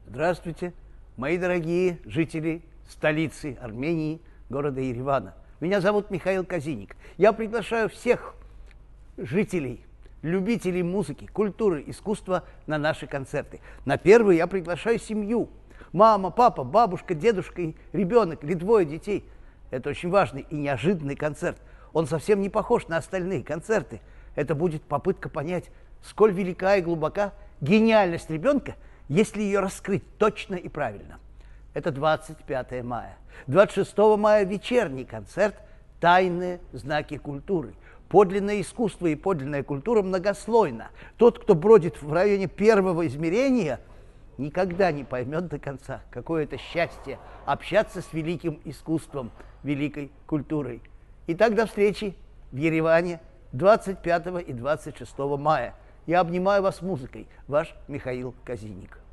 Здравствуйте, мои дорогие жители столицы Армении, города Еревана. Меня зовут Михаил Казиник. Я приглашаю всех жителей, любителей музыки, культуры, искусства на наши концерты. На первый я приглашаю семью. Мама, папа, бабушка, дедушка и ребенок или двое детей. Это очень важный и неожиданный концерт. Он совсем не похож на остальные концерты. Это будет попытка понять, сколь велика и глубока гениальность ребенка, если ее раскрыть точно и правильно. Это 25 мая. 26 мая вечерний концерт «Тайные знаки культуры». Подлинное искусство и подлинная культура многослойна. Тот, кто бродит в районе первого измерения, никогда не поймет до конца, какое это счастье общаться с великим искусством, великой культурой. Итак, до встречи в Ереване 25 и 26 мая. Я обнимаю вас музыкой. Ваш Михаил Казиник.